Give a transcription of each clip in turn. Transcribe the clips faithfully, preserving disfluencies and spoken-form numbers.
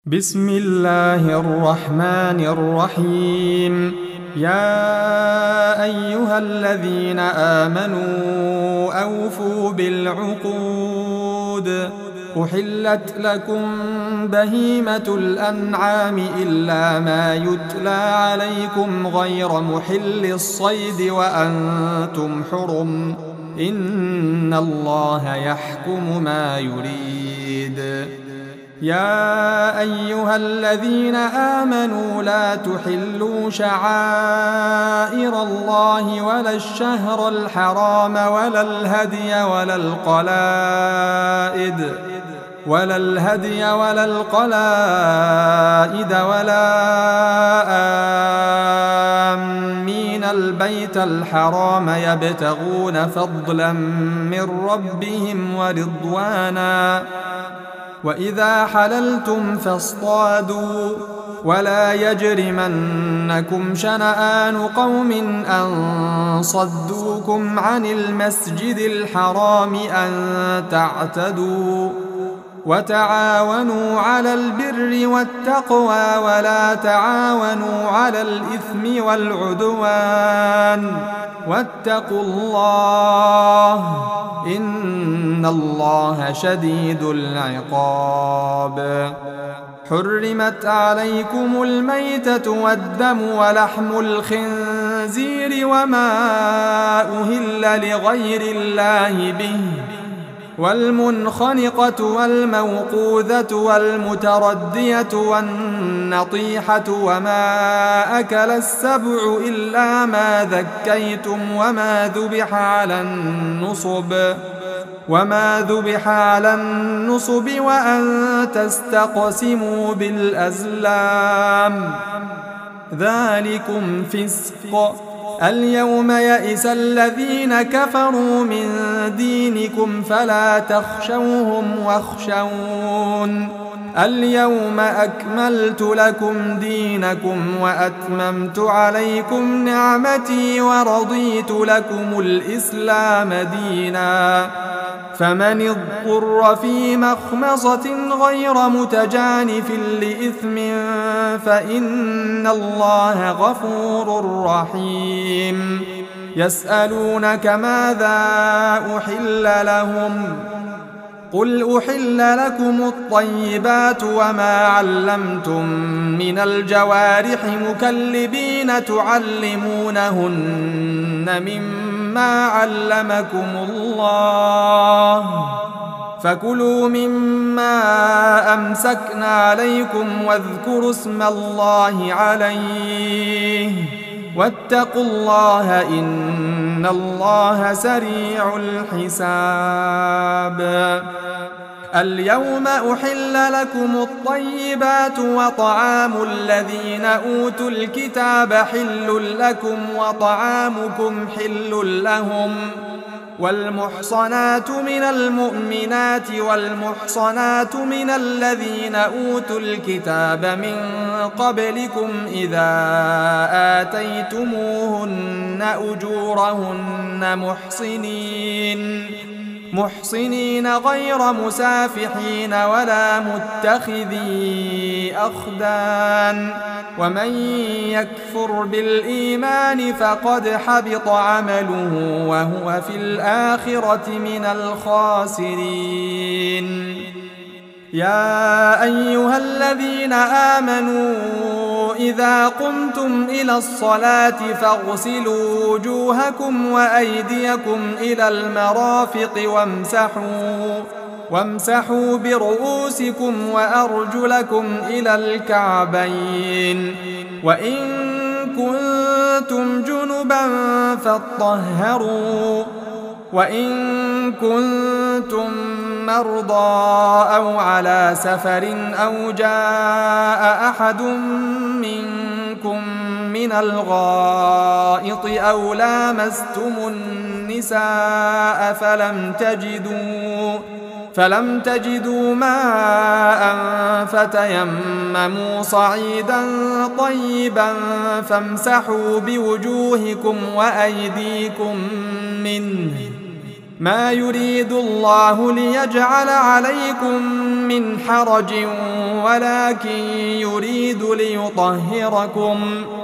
بسم الله الرحمن الرحيم. يا أيها الذين آمنوا أوفوا بالعقود. أحلت لكم بهيمة الأنعام إلا ما يتلى عليكم غير محل الصيد وأنتم حرم، إن الله يحكم ما يريد. يا أيها الذين آمنوا لا تحلوا شعائر الله ولا الشهر الحرام ولا الهدي ولا القلائد ولا الهدي ولا القلائد ولا آمين البيت الحرام يبتغون فضلا من ربهم ورضوانا. وإذا حللتم فاصطادوا، ولا يجرمنكم شنآن قوم أن صدوكم عن المسجد الحرام أن تعتدوا. وتعاونوا على البر والتقوى ولا تعاونوا على الإثم والعدوان، واتقوا الله إن الله شديد العقاب. حرمت عليكم الميتة والدم ولحم الخنزير وما أهل لغير الله به، والمنخنقة والموقوذة والمتردية والنطيحة وما أكل السبع إلا ما ذكيتم وما ذبح على النصب وما ذبح على النصب وأن تستقسموا بالأزلام، ذلكم فسق. اليوم يئس الذين كفروا من دينكم فلا تخشوهم واخشون. اليوم أكملت لكم دينكم وأتممت عليكم نعمتي ورضيت لكم الإسلام دينا. فمن اضطر في مخمصة غير متجانف لإثم فإن الله غفور رحيم. يسألونك ماذا أحل لهم؟ قل أحل لكم الطيبات وما علمتم من الجوارح مكلبين تعلمونهن مما علمكم الله، فكلوا مما أمسكنا عليكم واذكروا اسم الله عليه، واتقوا الله إن الله سريع الحساب. اليوم أحل لكم الطيبات وطعام الذين أوتوا الكتاب حل لكم وطعامكم حل لهم. والمحصنات من المؤمنات والمحصنات من الذين أوتوا الكتاب من قبلكم إذا آتيتموهن أجورهن محصنين محصنين غير مسافحين ولا متخذي أخدان، ومن يكفر بالإيمان فقد حبط عمله وهو في الآخرة من الخاسرين. يا أيها الذين آمنوا إذا قمتم إلى الصلاة فاغسلوا وجوهكم وأيديكم إلى المرافق وامسحوا وامسحوا برؤوسكم وأرجلكم إلى الكعبين، وإن كنتم جنبا فاطهروا، وإن كنتم مرضى أو على سفر أو جاء أحد منكم من الغائط أو لامستم النساء فلم تجدوا فلم تجدوا ماء فتيمموا صعيدا طيبا فامسحوا بوجوهكم وأيديكم منه ما يريد الله ليجعل عليكم من حرج ولكن يريد ليطهركم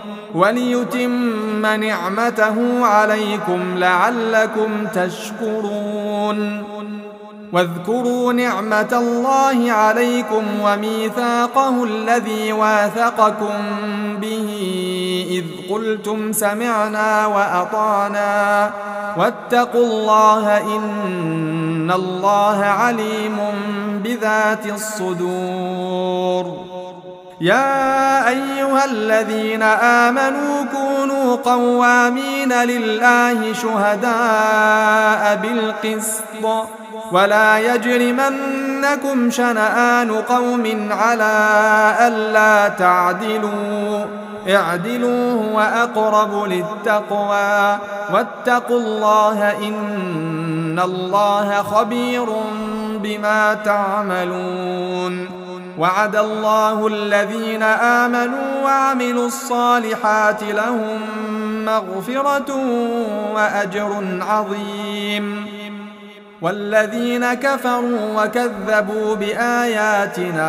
وليتم نعمته عليكم لعلكم تشكرون واذكروا نعمة الله عليكم وميثاقه الذي واثقكم به إذ قلتم سمعنا وأطعنا واتقوا الله إن الله عليم بذات الصدور. يا أيها الذين آمنوا كونوا قوامين لله شهداء بالقسط ولا يجرمنكم شنآن قوم على ألا تعدلوا اعدلوا هو أقرب للتقوى واتقوا الله إن الله خبير بما تعملون. وعد الله الذين آمنوا وعملوا الصالحات لهم مغفرة وأجر عظيم. والذين كفروا وكذبوا بآياتنا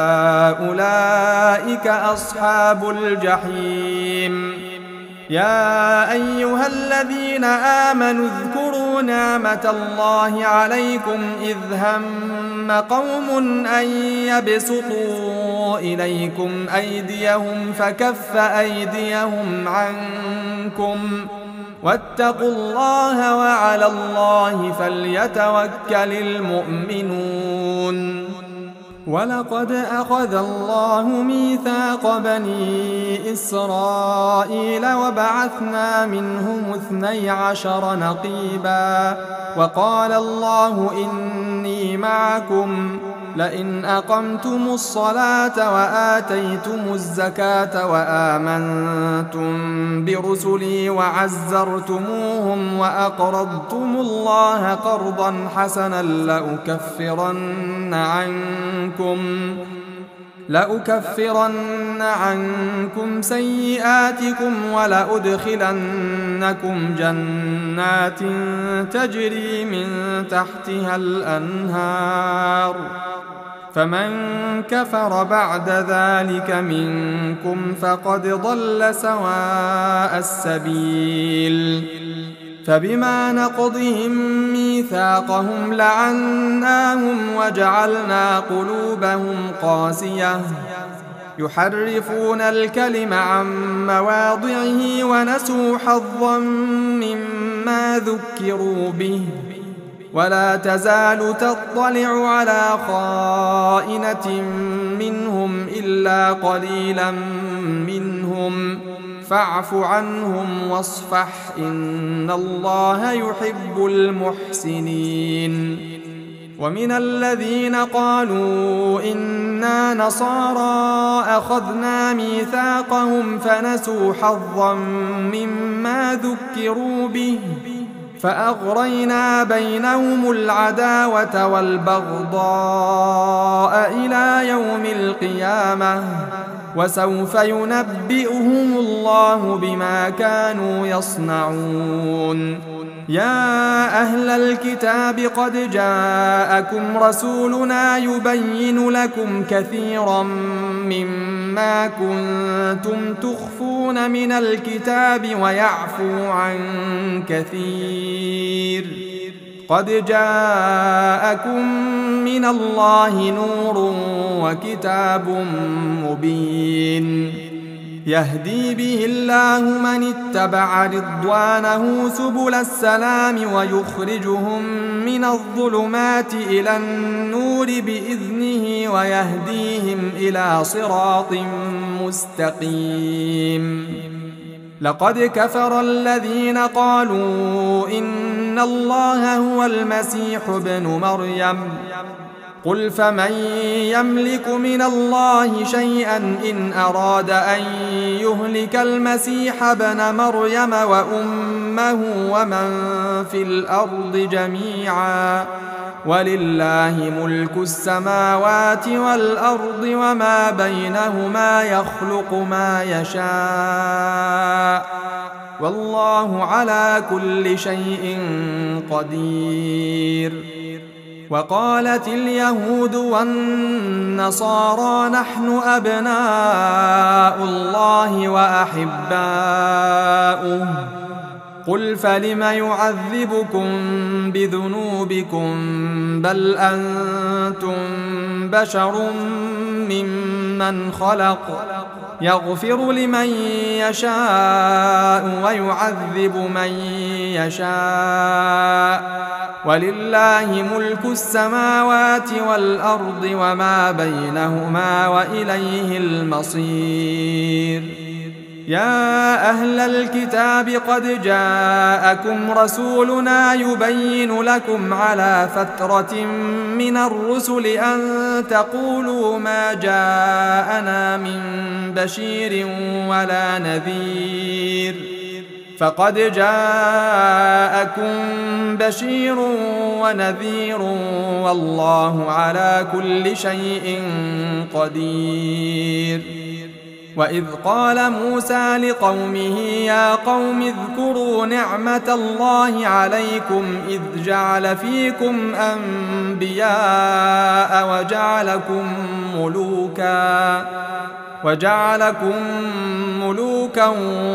أولئك أصحاب الجحيم. يا أيها الذين آمنوا اذكروا نعمة الله عليكم إذ هم قوم أن يبسطوا إليكم أيديهم فكف أيديهم عنكم واتقوا الله وعلى الله فليتوكل المؤمنون. ولقد أخذ الله ميثاق بني إسرائيل وبعثنا منهم اثني عشر نقيبا وقال الله إني معكم لئن أقمتم الصلاة وآتيتم الزكاة وآمنتم برسلي وعزرتموهم وأقرضتم الله قرضا حسنا لأكفرن عنكم لأكفرن عنكم سيئاتكم ولأدخلنكم جنات تجري من تحتها الأنهار فمن كفر بعد ذلك منكم فقد ضل سواء السبيل. فبما نقضهم ميثاقهم لعناهم وجعلنا قلوبهم قاسية يحرفون الكلم عن مواضعه ونسوا حظا مما ذكروا به ولا تزال تطلع على خائنة منهم إلا قليلا منهم فاعف عنهم واصفح إن الله يحب المحسنين. ومن الذين قالوا إنا نصارى أخذنا ميثاقهم فنسوا حظا مما ذكروا به فأغرينا بينهم العداوة والبغضاء إلى يوم القيامة وسوف ينبئهم الله بما كانوا يصنعون. يا أهل الكتاب قد جاءكم رسولنا يبين لكم كثيرا مما كنتم تخفون من الكتاب ويعفو عن كثير قد جاءكم من الله نور وكتاب مبين يهدي به الله من اتبع رضوانه سبل السلام ويخرجهم من الظلمات إلى النور بإذنه ويهديهم إلى صراط مستقيم. لقد كفر الذين قالوا إن الله هو المسيح ابن مريم قل فمن يملك من الله شيئا إن أراد أن يهلك المسيح ابن مريم وأمه ومن في الأرض جميعا ولله ملك السماوات والأرض وما بينهما يخلق ما يشاء والله على كل شيء قدير. وقالت اليهود والنصارى نحن أبناء الله وأحباؤه، قل فلم يعذبكم بذنوبكم بل أنتم بشر ممن خلق، يغفر لمن يشاء ويعذب من يشاء، ولله ملك السماوات والأرض وما بينهما وإليه المصير. يا أهل الكتاب قد جاءكم رسولنا يبين لكم على فترة من الرسل أن تقولوا ما جاءنا من بشير ولا نذير، فقد جاءكم بشير ونذير والله على كل شيء قدير. وإذ قال موسى لقومه يا قوم اذكروا نعمة الله عليكم إذ جعل فيكم أنبياء وجعلكم ملوكا وجعلكم ملوكا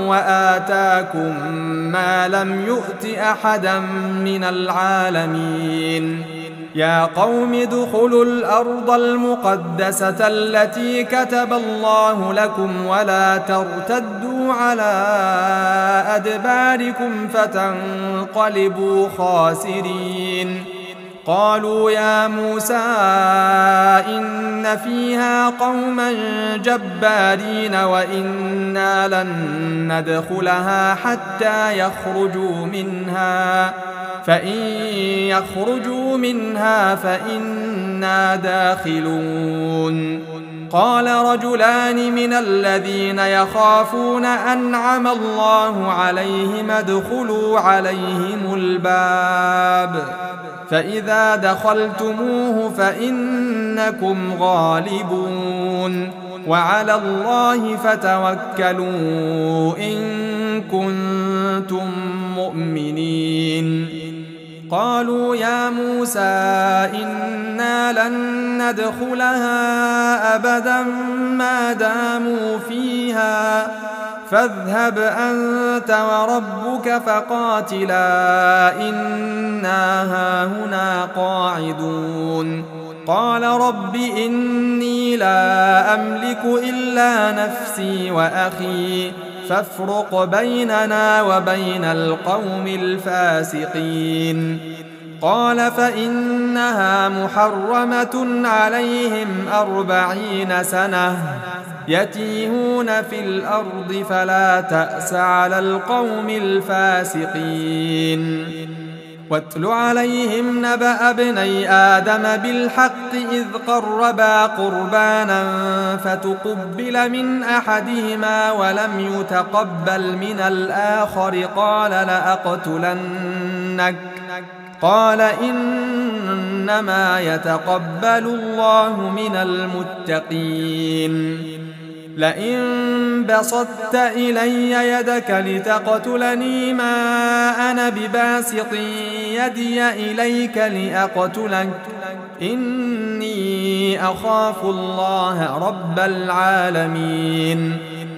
وآتاكم ما لم يؤت أحدا من العالمين. يا قوم ادخلوا الأرض المقدسة التي كتب الله لكم ولا ترتدوا على أدباركم فتنقلبوا خاسرين. قالوا يا موسى إن فيها قوما جبارين وإنا لن ندخلها حتى يخرجوا منها، فإن يخرجوا منها فإنا داخلون. قال رجلان من الذين يخافون أنعم الله عليهم ادخلوا عليهم الباب فإذا دخلتموه فإنكم غالبون وعلى الله فتوكلوا إن كنتم مؤمنين. قالوا يا موسى إنا لن ندخلها أبدا ما داموا فيها فاذهب أنت وربك فقاتلا إنا هاهنا قاعدون. قال رب إني لا أملك إلا نفسي وأخي فافرق بيننا وبين القوم الفاسقين. قال فإنها محرمة عليهم أربعين سنة يتيهون في الأرض فلا تأس على القوم الفاسقين. واتل عليهم نبأ ابني آدم بالحق إذ قربا قربانا فتقبل من أحدهما ولم يتقبل من الآخر قال لأقتلنك قال إنما يتقبل الله من المتقين. لئن بسطت إلي يدك لتقتلني ما أنا بباسط يدي إليك لأقتلك إني أخاف الله رب العالمين.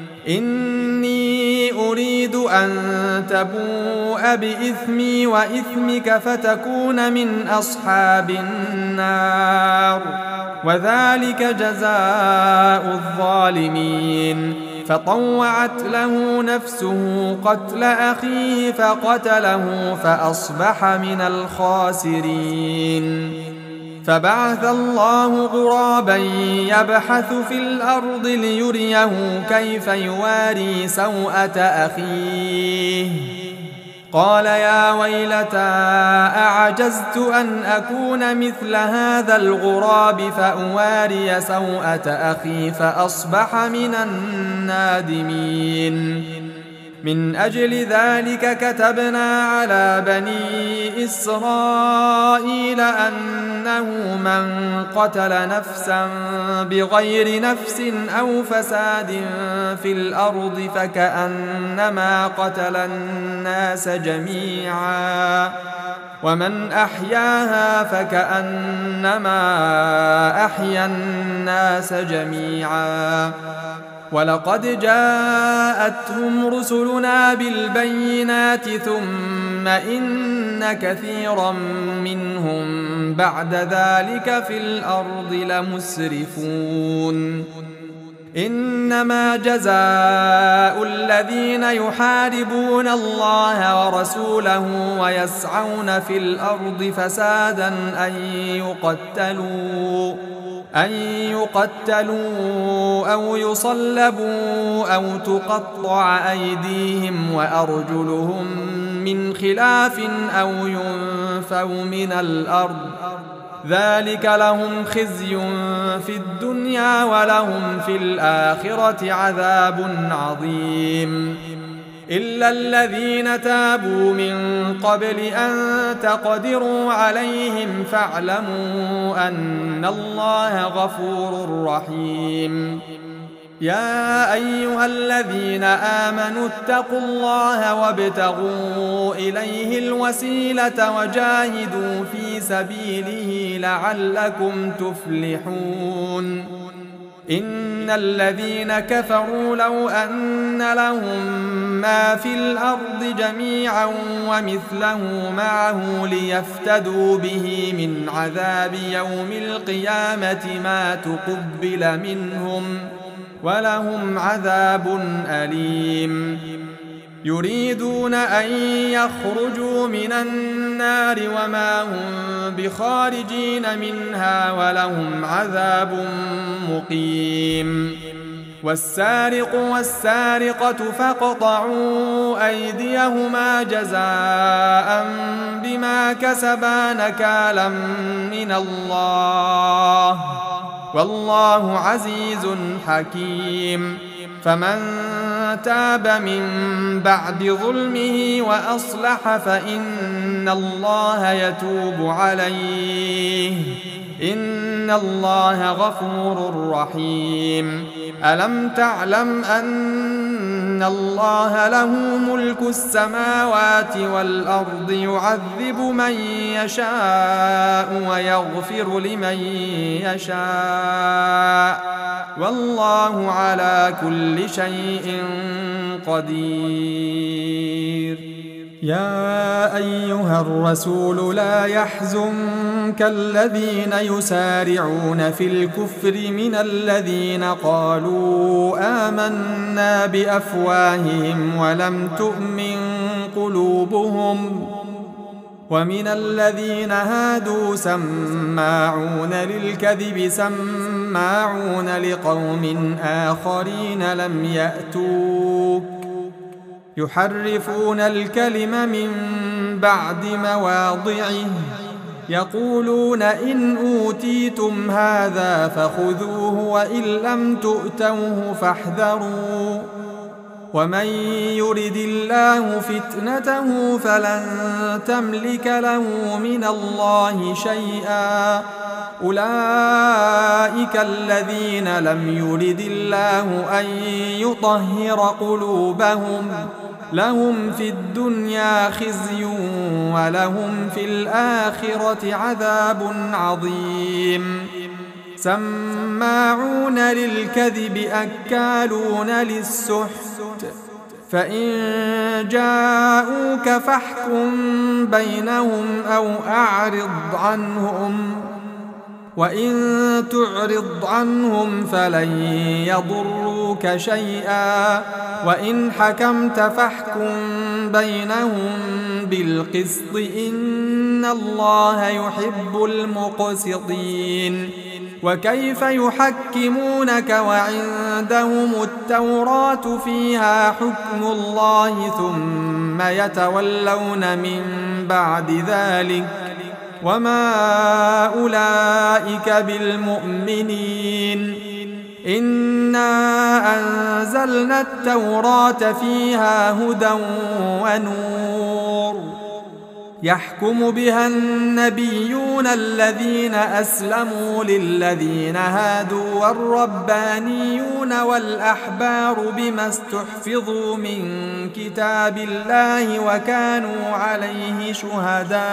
إني أريد أن تبوء بإثمي وإثمك فتكون من أصحاب النار وذلك جزاء الظالمين. فطوعت له نفسه قتل أخيه فقتله فأصبح من الخاسرين. فبعث الله غرابا يبحث في الأرض ليريه كيف يواري سوءة أخيه قال يا ويلتى أعجزت أن أكون مثل هذا الغراب فأواري سوءة أخي فأصبح من النادمين. من أجل ذلك كتبنا على بني إسرائيل أنه من قتل نفسا بغير نفس أو فساد في الأرض فكأنما قتل الناس جميعا ومن أحياها فكأنما أحيا الناس جميعا ولقد جاءتهم رسلنا بالبينات ثم إن كثيرا منهم بعد ذلك في الأرض لمسرفون إنما جزاء الذين يحاربون الله ورسوله ويسعون في الأرض فسادا أن يقتلوا أن يقتلوا أو يصلبوا أو تقطع أيديهم وأرجلهم من خلاف أو ينفوا من الأرض ذلك لهم خزي في الدنيا ولهم في الآخرة عذاب عظيم إلا الذين تابوا من قبل أن تقدروا عليهم فاعلموا أن الله غفور رحيم يا أيها الذين آمنوا اتقوا الله وابتغوا إليه الوسيلة وجاهدوا في سبيله لعلكم تفلحون إن الذين كفروا لو أن لهم ما في الأرض جميعا ومثله معه ليفتدوا به من عذاب يوم القيامة ما تقبل منهم ولهم عذاب أليم يريدون أن يخرجوا من النار وما هم بخارجين منها ولهم عذاب مقيم والسارق والسارقة فاقطعوا أيديهما جزاء بما كسبا نكالا من الله والله عزيز حكيم فمن تاب من بعد ظلمه وأصلح فإن الله يتوب عليه إن الله غفور رحيم ألم تعلم أن الله له ملك السماوات والأرض يعذب من يشاء ويغفر لمن يشاء والله على كل شيء قدير يا أيها الرسول لا يحزنك الذين يسارعون في الكفر من الذين قالوا آمنا بأفواههم ولم تؤمن قلوبهم ومن الذين هادوا سماعون للكذب سماعون لقوم آخرين لم يأتوك يحرفون الكلم من بعد مواضعه يقولون إن أوتيتم هذا فخذوه وإن لم تؤتوه فاحذروا ومن يرد الله فتنته فلن تملك له من الله شيئا أولئك الذين لم يرد الله أن يطهر قلوبهم لهم في الدنيا خزي ولهم في الآخرة عذاب عظيم سماعون للكذب أكالون للسحت فإن جاءوك فاحكم بينهم أو أعرض عنهم وإن تعرض عنهم فلن يضروك شيئا وإن حكمت فاحكم بينهم بالقسط إن الله يحب المقسطين وكيف يحكمونك وعندهم التوراة فيها حكم الله ثم يتولون من بعد ذلك وما أولئك بالمؤمنين إنا أنزلنا التوراة فيها هدى ونور يحكم بها النبيون الذين أسلموا للذين هادوا والربانيون والأحبار بما استحفظوا من كتاب الله وكانوا عليه شهداء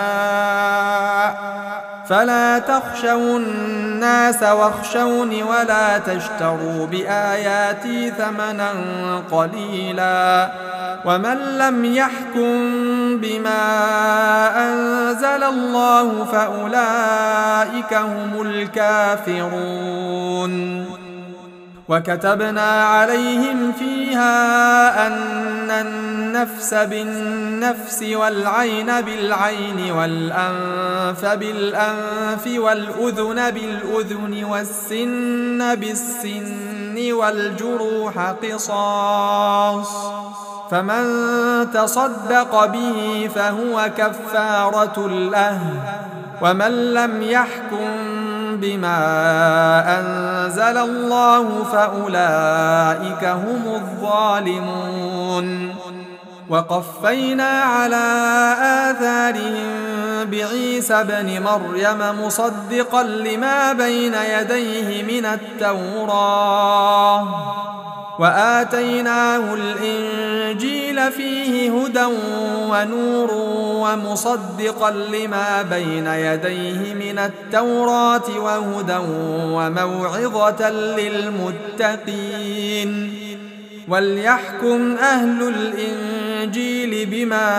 فلا تخشوا الناس واخشوني ولا تشتروا بآياتي ثمنا قليلا ومن لم يحكم بما أنزل الله فأولئك هم الكافرون وكتبنا عليهم فيها أن النفس بالنفس والعين بالعين والأنف بالأنف والأذن بالأذن والسن بالسن والجروح قصاص فمن تصدق به فهو كفارة له ومن لم يحكم بما أنزل الله فأولئك هم الظالمون وقفينا على آثارهم بعيسى ابن مريم مصدقا لما بين يديه من التوراة وآتيناه الإنجيل فيه هدى ونور ومصدقا لما بين يديه من التوراة وهدى وموعظة للمتقين وليحكم أهل الإنجيل بما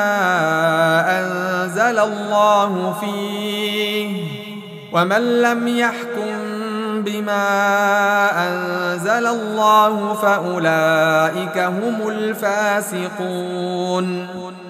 أنزل الله فيه ومن لم يحكم بما أنزل الله فأولئك هم الفاسقون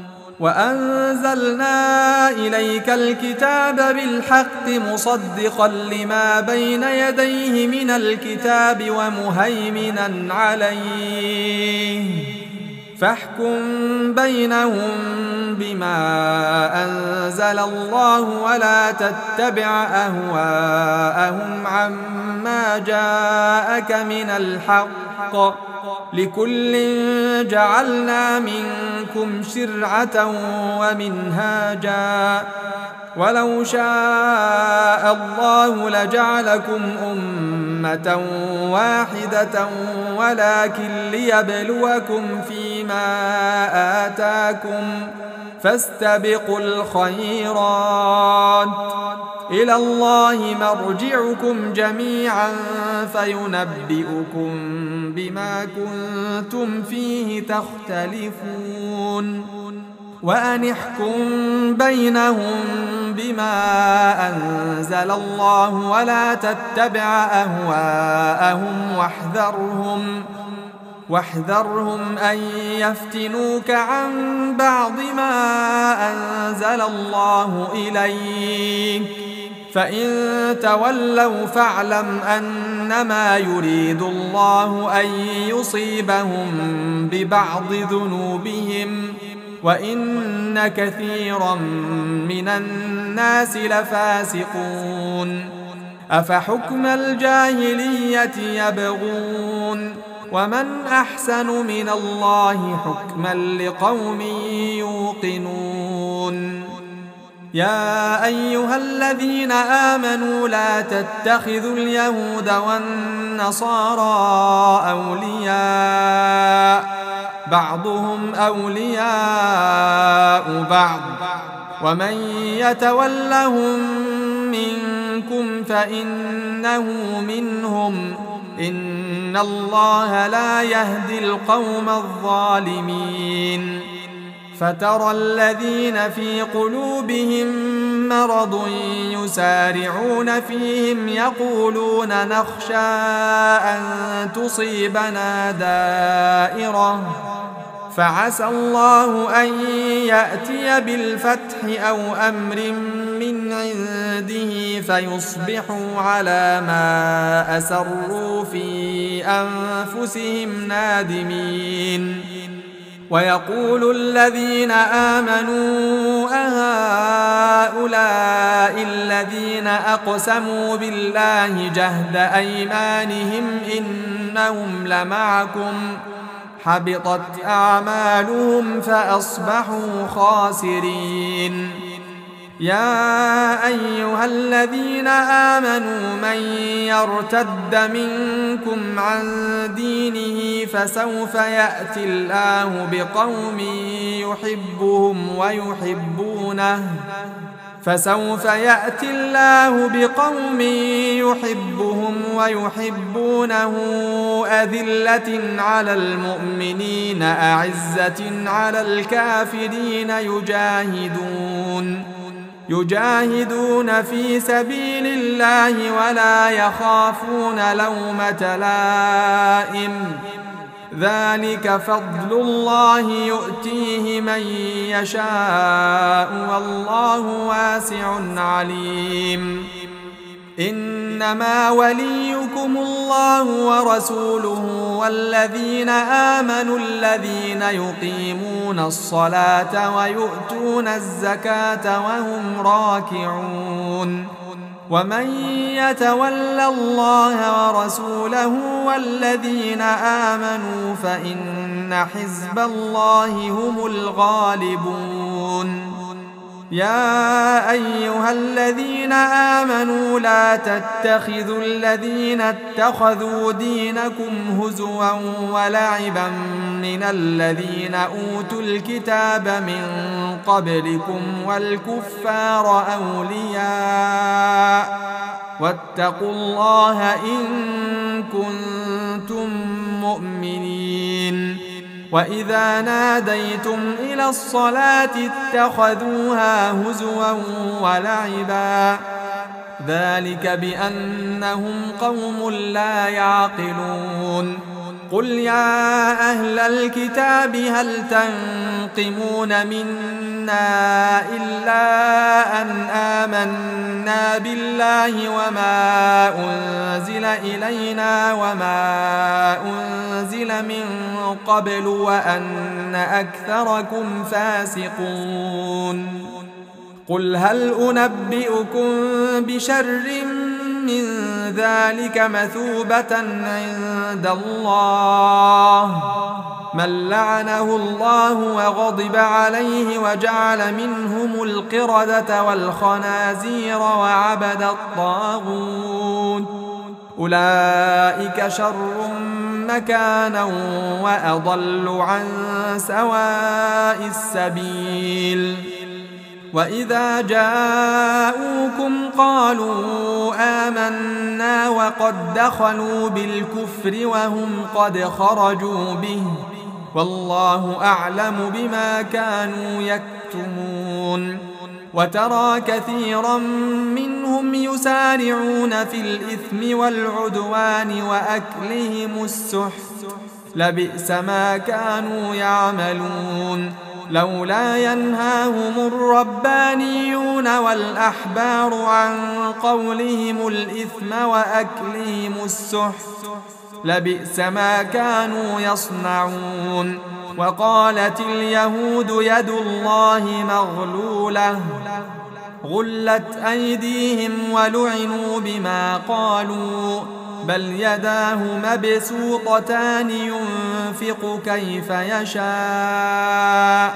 وأنزلنا إليك الكتاب بالحق مصدقا لما بين يديه من الكتاب ومهيمنا عليه فاحكم بينهم بما أنزل الله ولا تتبع أهواءهم عما جاءك من الحق لكل جعلنا منكم شرعة ومنهاجا ولو شاء الله لجعلكم أمة واحدة ولكن ليبلوكم فيما آتاكم فاستبقوا الخيرات إلى الله مرجعكم جميعا فينبئكم بما كنتم فيه تختلفون وأن احكم بينهم بما أنزل الله ولا تتبع أهواءهم واحذرهم واحذرهم أن يفتنوك عن بعض ما أنزل الله إليك فإن تولوا فاعلم أنما يريد الله أن يصيبهم ببعض ذنوبهم وإن كثيرا من الناس لفاسقون أفحكم الجاهلية يبغون ومن أحسن من الله حكما لقوم يوقنون يا أيها الذين آمنوا لا تتخذوا اليهود والنصارى أولياء بعضهم أولياء بعض ومن يتولهم منكم فإنه منهم إن الله لا يهدي القوم الظالمين فترى الذين في قلوبهم مرض يسارعون فيهم يقولون نخشى أن تصيبنا دائرة فعسى الله أن يأتي بالفتح أو أمر من عنده فيصبحوا على ما أسروا في أنفسهم نادمين ويقول الذين آمنوا أهؤلاء الذين أقسموا بالله جهد أيمانهم إنهم لمعكم حبطت أعمالهم فأصبحوا خاسرين. يا أيها الذين آمنوا من يرتد منكم عن دينه فسوف يأتي الله بقوم يحبهم ويحبونه فسوف يأتي الله بقوم يحبهم ويحبونه أذلة على المؤمنين أعزة على الكافرين يجاهدون يجاهدون في سبيل الله ولا يخافون لومة لائم ذلك فضل الله يؤتيه من يشاء والله واسع عليم. إنما وليكم الله ورسوله والذين آمنوا الذين يقيمون الصلاة ويؤتون الزكاة وهم راكعون. ومن يتول الله ورسوله والذين آمنوا فإن حزب الله هم الغالبون. يا أيها الذين آمنوا لا تتخذوا الذين اتخذوا دينكم هزوا ولعبا من الذين أوتوا الكتاب من قبلكم والكفار أولياء واتقوا الله إن كنتم مؤمنين. وإذا ناديتم إلى الصلاة اتخذوها هزوا ولعبا ذلك بأنهم قوم لا يعقلون. قل يا أهل الكتاب هل تنقمون منا إلا أن آمنا بالله وما أنزل إلينا وما أنزل من قبل وأن أكثركم فاسقون. قل هل أنبئكم بشر من ذلك مثوبة عند الله من لعنه الله وغضب عليه وجعل منهم القردة والخنازير وعبد الطاغوت أولئك شر مكانا وأضل عن سواء السبيل. وإذا جاءوكم قالوا آمنا وقد دخلوا بالكفر وهم قد خرجوا به والله أعلم بما كانوا يكتمون. وترى كثيرا منهم يسارعون في الإثم والعدوان وأكلهم السحت لبئس ما كانوا يعملون. لولا ينهاهم الربانيون والأحبار عن قولهم الإثم وأكلهم السحت لبئس ما كانوا يصنعون. وقالت اليهود يد الله مغلولة غلت أيديهم ولعنوا بما قالوا بل يداه مبسوطتان ينفق كيف يشاء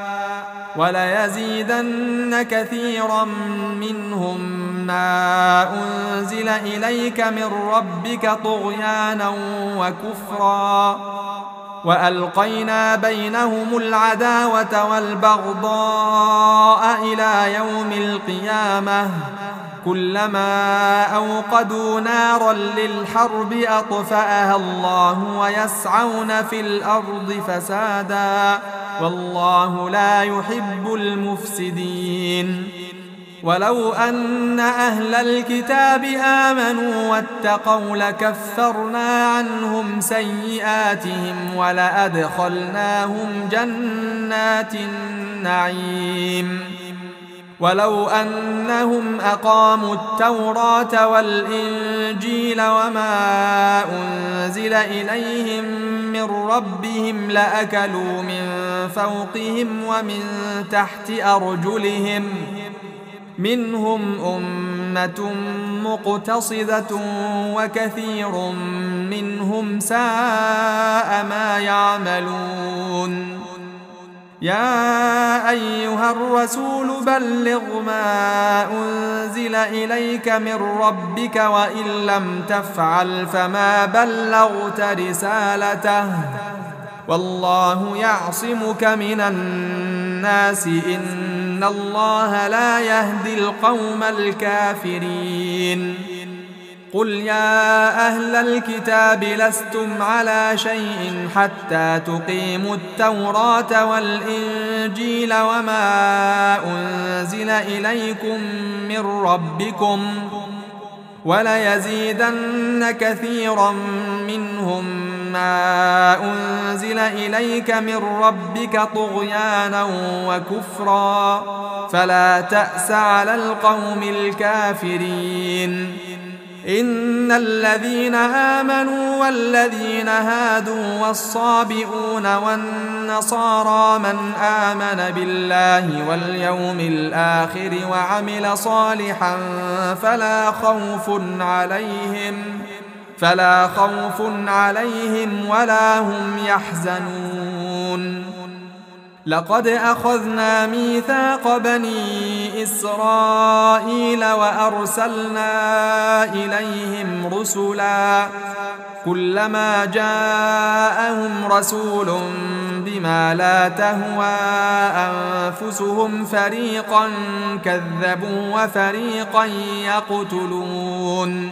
وليزيدن كثيرا منهم ما أنزل إليك من ربك طغيانا وكفرا وألقينا بينهم العداوة والبغضاء إلى يوم القيامة كلما أوقدوا نارا للحرب أطفأها الله ويسعون في الأرض فسادا والله لا يحب المفسدين. ولو أن أهل الكتاب آمنوا واتقوا لكفرنا عنهم سيئاتهم ولأدخلناهم جنات النعيم. ولو أنهم أقاموا التوراة والإنجيل وما أنزل إليهم من ربهم لأكلوا من فوقهم ومن تحت أرجلهم منهم أمة مقتصدة وكثير منهم ساء ما يعملون يا أيها الرسول بلغ ما أنزل إليك من ربك وإن لم تفعل فما بلغت رسالته والله يعصمك من الناس إن الله لا يهدي القوم الكافرين قل يا أهل الكتاب لستم على شيء حتى تقيموا التوراة والإنجيل وما أنزل إليكم من ربكم وليزيدن كثيرا منهم ما أنزل إليك من ربك طغيانا وكفرا فلا تأس على القوم الكافرين إن الذين آمنوا والذين هادوا والصابئون والنصارى من آمن بالله واليوم الآخر وعمل صالحا فلا خوف عليهم فلا خوف عليهم ولا هم يحزنون لقد أخذنا ميثاق بني إسرائيل وأرسلنا إليهم رسلا كلما جاءهم رسول بما لا تهوى أنفسهم فريقا كذبوا وفريقا يقتلون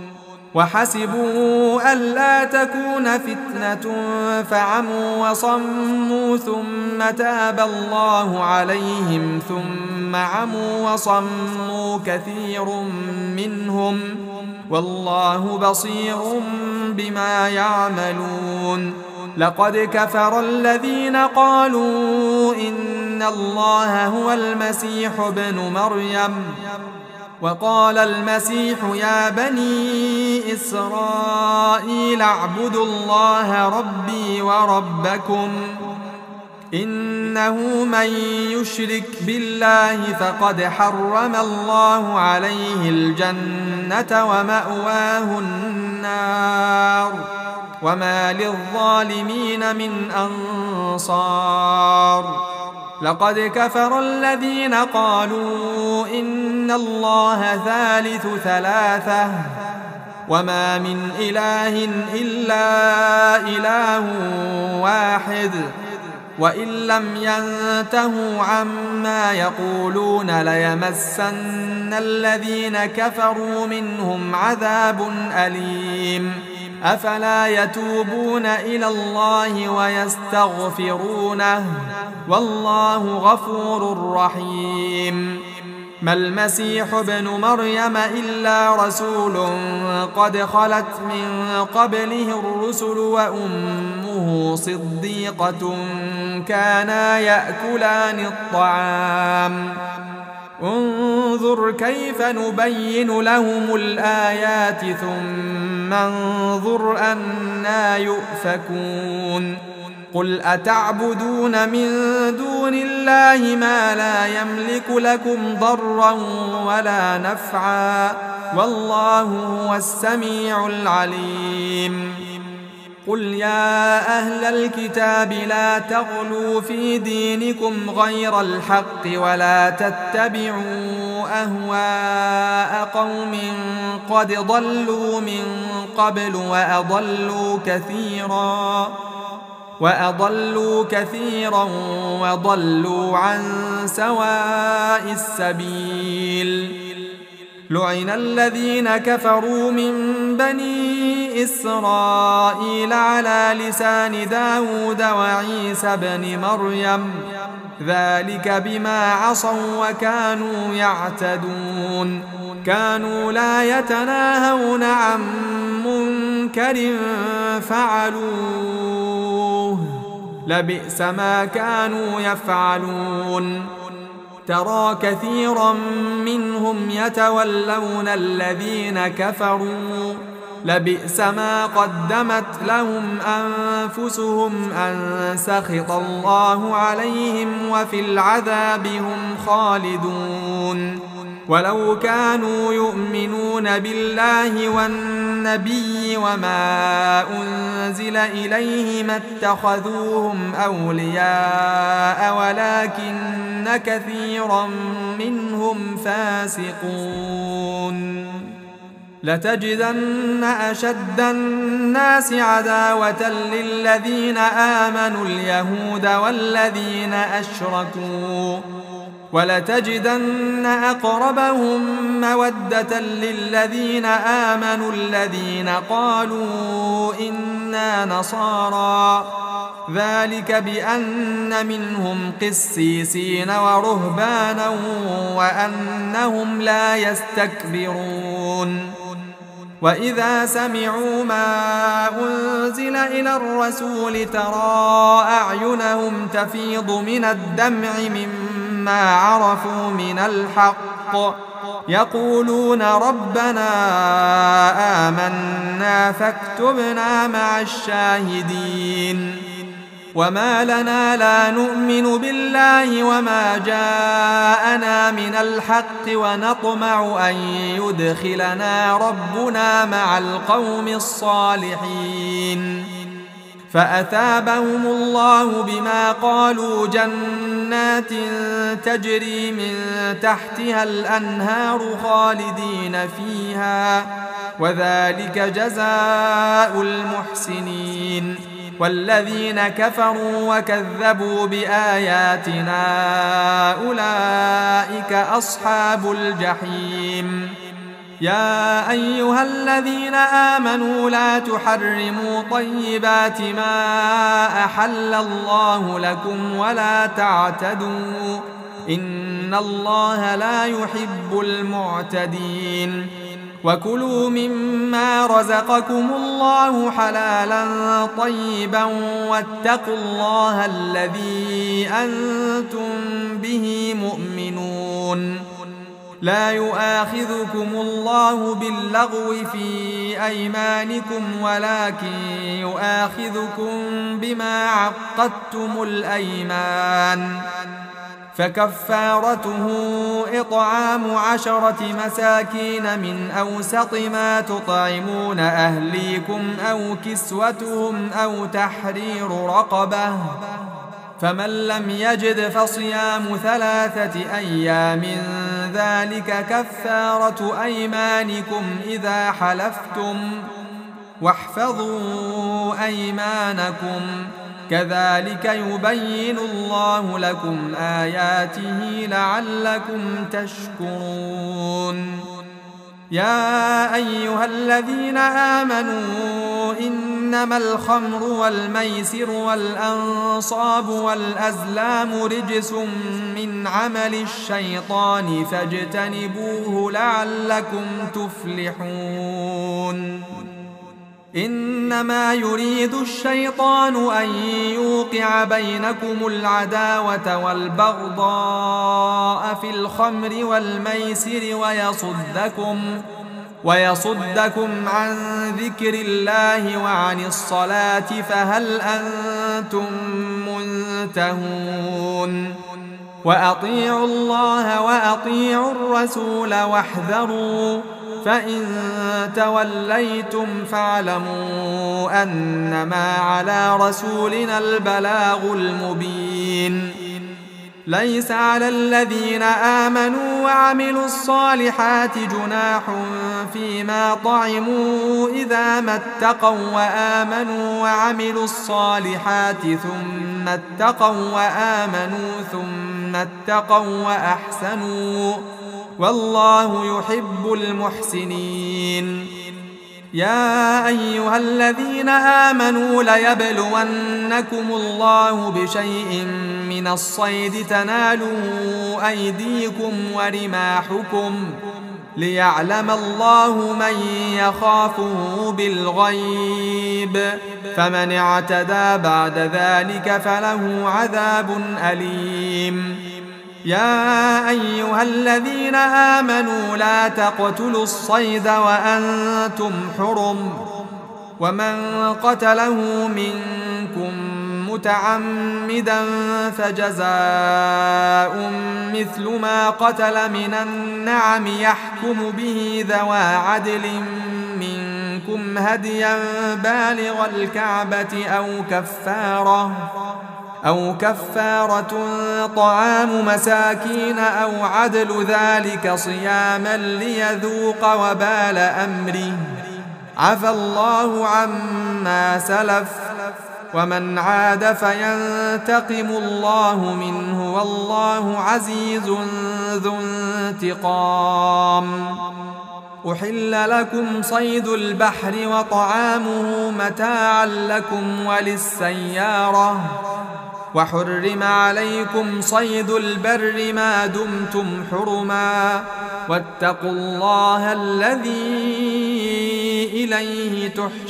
وحسبوا ألا تكون فتنة فعموا وصموا ثم تاب الله عليهم ثم عموا وصموا كثير منهم والله بصير بما يعملون لقد كفر الذين قالوا إن الله هو المسيح ابن مريم وقال المسيح يا بني إسرائيل اعبدوا الله ربي وربكم إنه من يشرك بالله فقد حرم الله عليه الجنة ومأواه النار وما للظالمين من أنصار لقد كفر الذين قالوا إن الله ثالث ثلاثة وما من إله إلا إله واحد وإن لم ينتهوا عما يقولون ليمسن الذين كفروا منهم عذاب أليم أفلا يتوبون إلى الله ويستغفرونه والله غفور رحيم ما المسيح ابن مريم إلا رسول قد خلت من قبله الرسل وأمه صديقة كانا يأكلان الطعام انظر كيف نبين لهم الآيات ثم انظر أنى يؤفكون قل أتعبدون من دون الله ما لا يملك لكم ضرا ولا نفعا والله هو السميع العليم قل يا أهل الكتاب لا تغلوا في دينكم غير الحق ولا تتبعوا أهواء قوم قد ضلوا من قبل وأضلوا كثيرا وأضلوا كثيرا وضلوا عن سواء السبيل لعن الذين كفروا من بني إسرائيل على لسان داود وعيسى بن مريم ذلك بما عصوا وكانوا يعتدون كانوا لا يتناهون عن منكر فعلوه لبئس ما كانوا يفعلون ترى كثيرا منهم يتولون الذين كفروا لبئس ما قدمت لهم أنفسهم أن سخط الله عليهم وفي العذاب هم خالدون ولو كانوا يؤمنون بالله والنبي وما أنزل إليه ما اتخذوهم أولياء ولكن كثيرا منهم فاسقون لتجدن أشد الناس عداوة للذين آمنوا اليهود والذين أشركوا ولتجدن أقربهم مودة للذين آمنوا الذين قالوا إنا نصارى ذلك بأن منهم قسيسين ورهبانا وأنهم لا يستكبرون وإذا سمعوا ما أنزل إلى الرسول ترى أعينهم تفيض من الدمع مما عرفوا من الحق يقولون ربنا آمنا فاكتبنا مع الشاهدين وما لنا لا نؤمن بالله وما جاءنا من الحق ونطمع أن يدخلنا ربنا مع القوم الصالحين فأثابهم الله بما قالوا جنات تجري من تحتها الأنهار خالدين فيها وذلك جزاء المحسنين والذين كفروا وكذبوا بآياتنا أولئك أصحاب الجحيم يا أيها الذين آمنوا لا تحرموا طيبات ما أحل الله لكم ولا تعتدوا إن الله لا يحب المعتدين وكلوا مما رزقكم الله حلالا طيبا واتقوا الله الذي أنتم به مؤمنون لا يؤاخذكم الله باللغو في أيمانكم ولكن يؤاخذكم بما عقدتم الأيمان فكفارته إطعام عشرة مساكين من أوسط ما تطعمون أهليكم أو كسوتهم أو تحرير رقبة فمن لم يجد فصيام ثلاثة أيام ذلك كفارة أيمانكم إذا حلفتم واحفظوا أيمانكم كذلك يبين الله لكم آياته لعلكم تشكرون يا أيها الذين آمنوا إنما الخمر والميسر والأنصاب والأزلام رجس من عمل الشيطان فاجتنبوه لعلكم تفلحون إنما يريد الشيطان أن يوقع بينكم العداوة والبغضاء في الخمر والميسر ويصدكم ويصدكم عن ذكر الله وعن الصلاة فهل أنتم منتهون وأطيعوا الله وأطيعوا الرسول واحذروا فإن توليتم فاعلموا أنما على رسولنا البلاغ المبين ليس على الذين آمنوا وعملوا الصالحات جناح فيما طعموا إذا ما اتقوا وآمنوا وعملوا الصالحات ثم اتقوا وآمنوا ثم اتقوا وأحسنوا والله يحب المحسنين يا أيها الذين آمنوا ليبلونكم الله بشيء من الصيد تناله أيديكم ورماحكم ليعلم الله من يخافه بالغيب فمن اعتدى بعد ذلك فله عذاب أليم يا أيها الذين آمنوا لا تقتلوا الصيد وأنتم حرم ومن قتله منكم متعمدا فجزاء مثل ما قتل من النعم يحكم به ذوى عدل منكم هديا بالغ الكعبة أو كفارة أو كفارة طعام مساكين أو عدل ذلك صياما ليذوق وبال أمره عفى الله عما سلف ومن عاد فينتقم الله منه والله عزيز ذو انتقام. أحل لكم صيد البحر وطعامه متاعا لكم وللسيارة وحرم عليكم صيد البر ما دمتم حرما واتقوا الله الذي إليه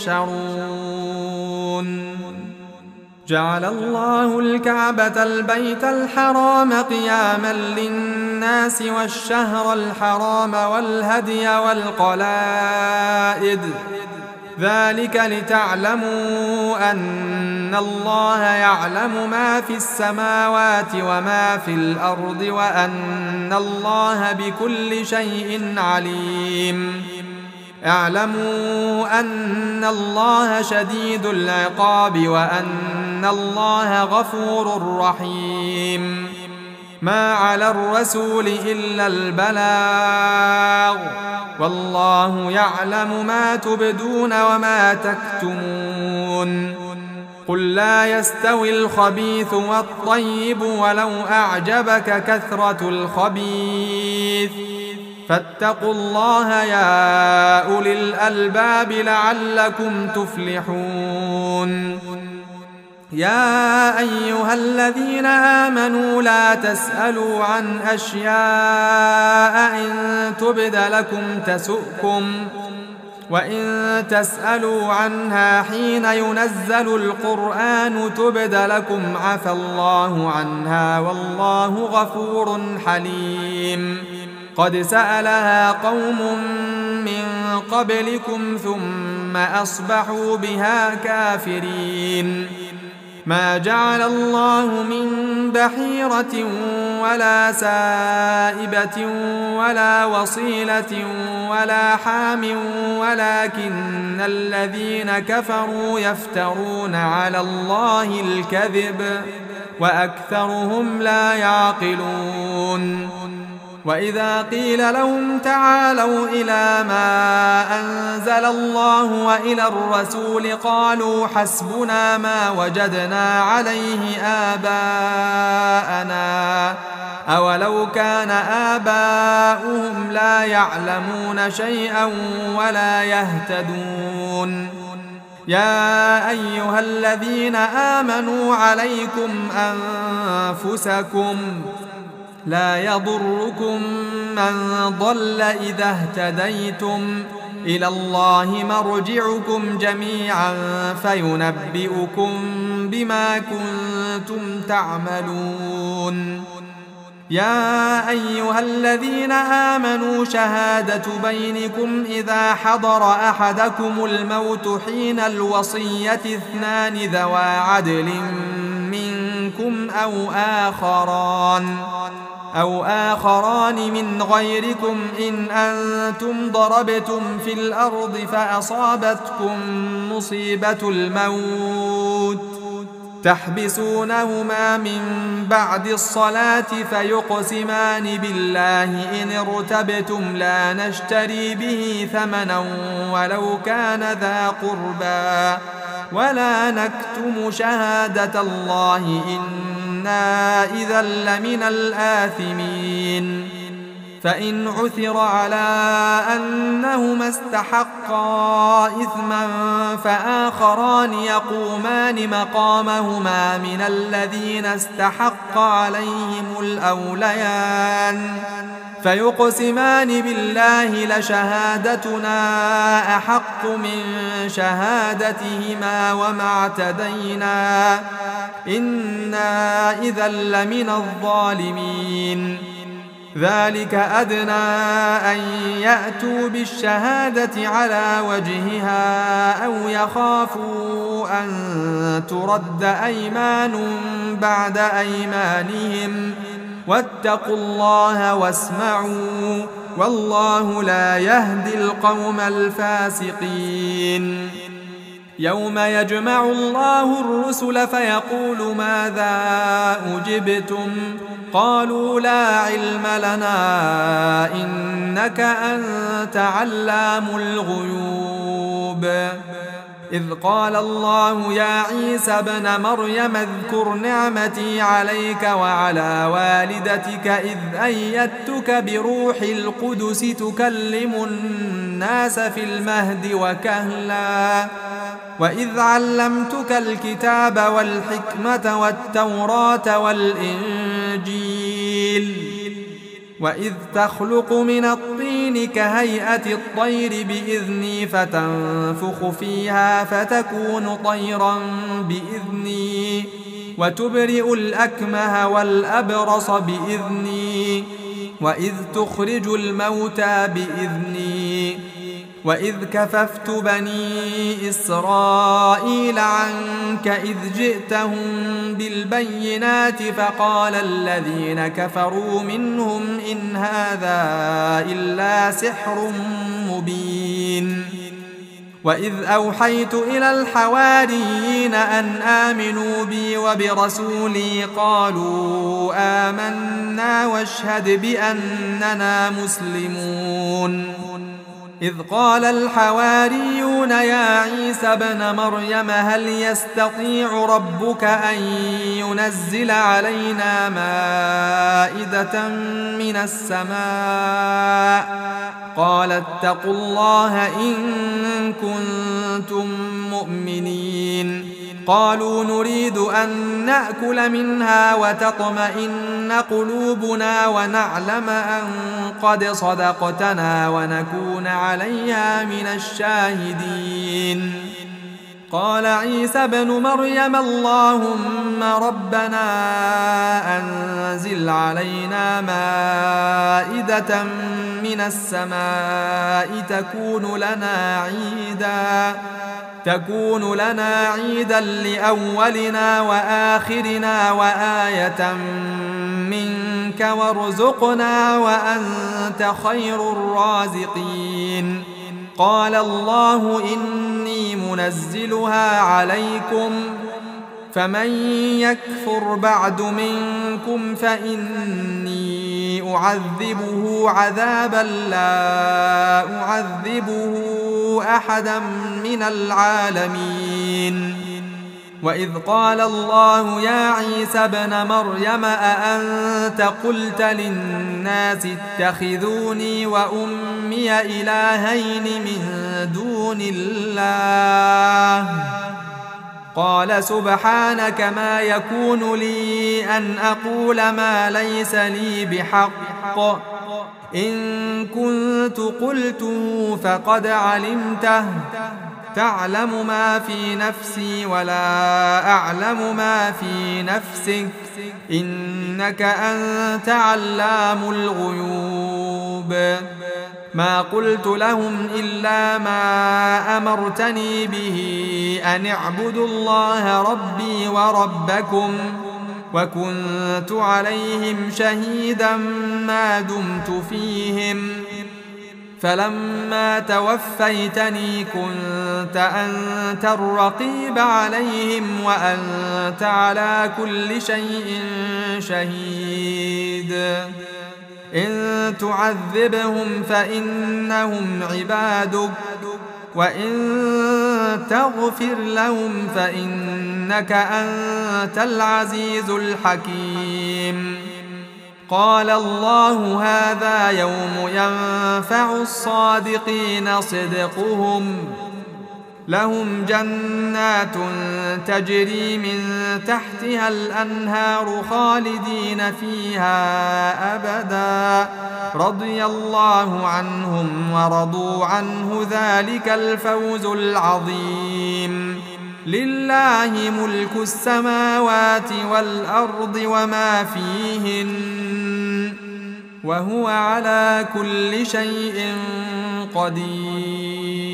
تحشرون. جعل الله الكعبة البيت الحرام قياما للناس والشهر الحرام والهدي والقلائد ذلك لتعلموا أن الله يعلم ما في السماوات وما في الأرض وأن الله بكل شيء عليم. اعلموا أن الله شديد العقاب وأن الله غفور رحيم. ما على الرسول إلا البلاغ والله يعلم ما تبدون وما تكتمون. قل لا يستوي الخبيث والطيب ولو أعجبك كثرة الخبيث فاتقوا الله يا أولي الألباب لعلكم تفلحون. يا أيها الذين آمنوا لا تسألوا عن أشياء إن تبد لكم تسؤكم وإن تسألوا عنها حين ينزل القرآن تبد لكم عفى الله عنها والله غفور حليم. قد سألها قوم من قبلكم ثم أصبحوا بها كافرين. ما جعل الله من بحيرة ولا سائبة ولا وصيلة ولا حام ولكن الذين كفروا يفترون على الله الكذب وأكثرهم لا يعقلون. وإذا قيل لهم تعالوا إلى ما أنزل الله وإلى الرسول قالوا حسبنا ما وجدنا عليه آباءنا أولو كان آباؤهم لا يعلمون شيئا ولا يهتدون. يا أيها الذين آمنوا عليكم أنفسكم لا يضركم من ضل إذا اهتديتم إلى الله مرجعكم جميعا فينبئكم بما كنتم تعملون. يا أيها الذين آمنوا شهادة بينكم إذا حضر أحدكم الموت حين الوصية اثنان ذوى عدل منكم أو آخران أو آخران من غيركم إن أنتم ضربتم في الأرض فأصابتكم مصيبة الموت تحبسونهما من بعد الصلاة فيقسمان بالله إن ارتبتم لا نشتري به ثمنا ولو كان ذا قربى ولا نكتم شهادة الله إنا إذا لمن الآثمين. فإن عثر على أنهما استحقا إثما فآخران يقومان مقامهما من الذين استحق عليهم الأوليان فيقسمان بالله لشهادتنا أحق من شهادتهما وما اعتدينا إنا إذا لمن الظالمين ذلك أدنى أن يأتوا بالشهادة على وجهها أو يخافوا أن ترد أيمان بعد أيمانهم واتقوا الله واسمعوا والله لا يهدي القوم الفاسقين يوم يجمع الله الرسل فيقول ماذا أجبتم قالوا لا علم لنا إنك أنت علام الغيوب إذ قال الله يا عيسى ابن مريم اذكر نعمتي عليك وعلى والدتك إذ أيدتك بروح القدس تكلم الناس في المهد وكهلا وإذ علمتك الكتاب والحكمة والتوراة والإنجيل وإذ تخلق من الطين كهيئة الطير بإذني فتنفخ فيها فتكون طيرا بإذني وتبرئ الأكمه والأبرص بإذني وإذ تخرج الموتى بإذني وإذ كففت بني إسرائيل عنك إذ جئتهم بالبينات فقال الذين كفروا منهم إن هذا إلا سحر مبين وإذ أوحيت إلى الحواريين أن آمنوا بي وبرسولي قالوا آمنا واشهد بأننا مسلمون إذ قال الحواريون يا عيسى ابن مريم هل يستطيع ربك أن ينزل علينا مائدة من السماء قال اتقوا الله إن كنتم مؤمنين قالوا نريد أن نأكل منها وتطمئن قلوبنا ونعلم أن قد صدقتنا ونكون عليها من الشاهدين قال عيسى ابن مريم اللهم ربنا أنزل علينا مائدة من السماء تكون لنا عيداً تكون لنا عيدا لأولنا وآخرنا وآية منك وارزقنا وأنت خير الرازقين قال الله إني منزلها عليكم فمن يكفر بعد منكم فإني أعذبه عذابا لا أعذبه أحدا من العالمين وإذ قال الله يا عيسى ابن مريم أأنت قلت للناس اتخذوني وأمي إلهين من دون الله قال سبحانك ما يكون لي أن أقول ما ليس لي بحق إن كنت قلته فقد علمته تعلم ما في نفسي ولا أعلم ما في نفسك إنك أنت علام الغيوب ما قلت لهم إلا ما أمرتني به أن اعبدوا الله ربي وربكم وكنت عليهم شهيدا ما دمت فيهم فلما توفيتني كنت أنت الرقيب عليهم وأنت على كل شيء شهيد إن تعذبهم فإنهم عبادك وإن تغفر لهم فإنك أنت العزيز الحكيم قال الله هذا يوم ينفع الصادقين صدقهم لهم جنات تجري من تحتها الأنهار خالدين فيها أبدا رضي الله عنهم ورضوا عنه ذلك الفوز العظيم لله ملك السماوات والأرض وما فيهن وهو على كل شيء قدير